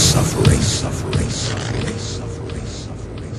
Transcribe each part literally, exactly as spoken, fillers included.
suffering, suffering, suffering, suffering, suffering,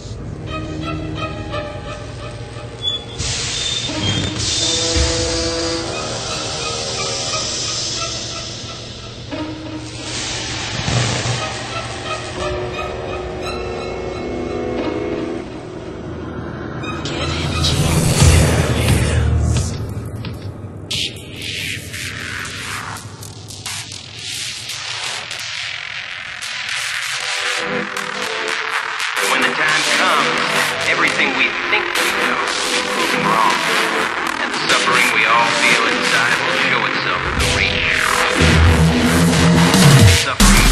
When the time comes, everything we think we know will be proven wrong, and the suffering we all feel inside will show itself in the reach. Suffering